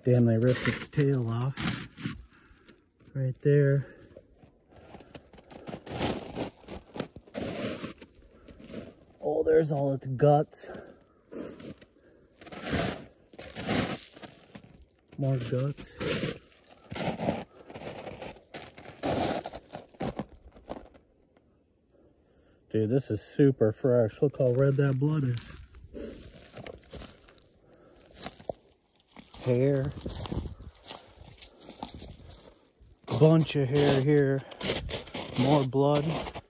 Damn, they ripped its tail off. Right there. Oh, there's all its guts. More guts. Dude, this is super fresh. Look how red that blood is. Hair. Bunch of hair here. More blood.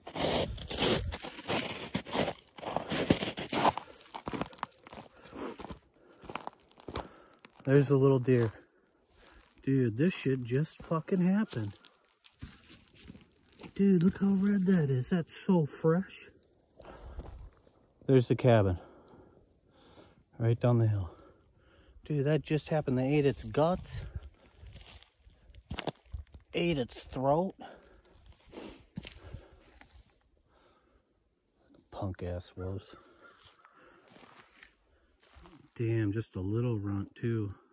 There's a little deer. Dude, this shit just fucking happened. Dude, look how red that is. That's so fresh. There's the cabin. Right down the hill. Dude, that just happened. They ate its guts. Ate its throat. Punk ass was. Damn, just a little runt too.